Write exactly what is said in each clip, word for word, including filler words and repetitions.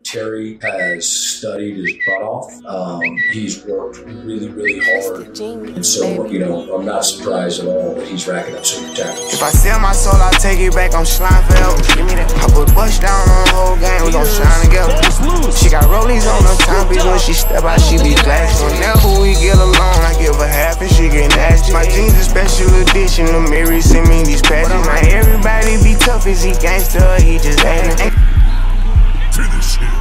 Terry has studied his butt off. Um, he's worked really, really hard. And so, you know, I'm not surprised at all that he's racking up super tackles. If I sell my soul, I'll take it back. I'm slime forever. Give me that. I put bust down on the whole game. We gon' shine together. She got rollies on her time, bitch. When she step out, she be flashy. Whenever we get alone, I give her half and she get nasty. My jeans a special edition. The Myrick send me these patches. Now everybody be tough. Is he gangster or he just acting? Finish him.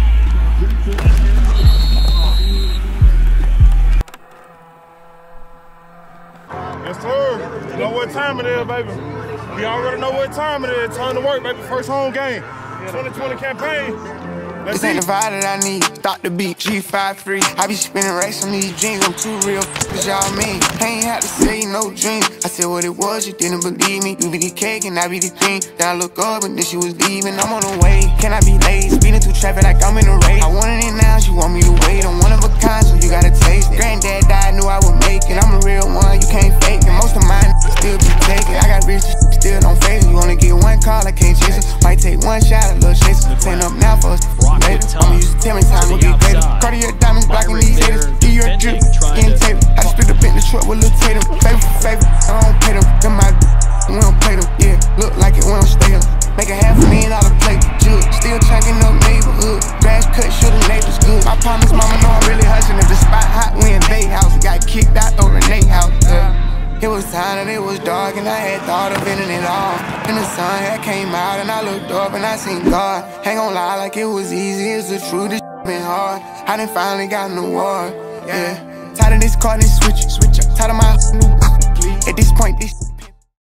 Yes, sir. You know what time it is, baby. We already know what time it is. Time to work, baby. First home game. twenty twenty campaign. Let's This ain't the vibe that I need. Stop the beat, G five three. I be spinning racks on these jeans. I'm too real, cause y'all mean. I ain't had to say no dreams. I said what it was, you didn't believe me. You be the cake and I be the cream. Then I look up and then she was leaving. I'm on the way, can I be late? Speeding through traffic like I'm in a race. I wanted it now, she want me to wait. I'm one of a kind, so you gotta taste it. Granddad died, knew I would make it. I'm a real one, you can't fake it. Most of mine still be taken. I got rich, still don't fade it. You only get one call, I can't chase it. Might take one shot, a little chase it. Turn up now for us later. I'ma use it, tell me time will get greater. Cartier diamonds blocking these haters. Give you a drip, skin tape. I just split up in the truck with Lil Tatum. Favorite for favorite, I don't pay them. Them my we don't play them, yeah. Look like it, we don't stay them. Make a half a million dollar plate. Jug, still chunking up neighborhood. Grass cut, sure the neighbors good. My promise, mama know I'm really hustling. If the spot hot, we in they house. We got kicked out over Nate house. Yeah. It was time that it was dark and I had thought of ending it all. And the sun had came out and I looked up and I seen God. Ain't gon' lie like it was easy, it's the truth, this been hard. I done finally got an award, yeah. Tired of this car, this switch, switch up. Tired of my new, at this point, this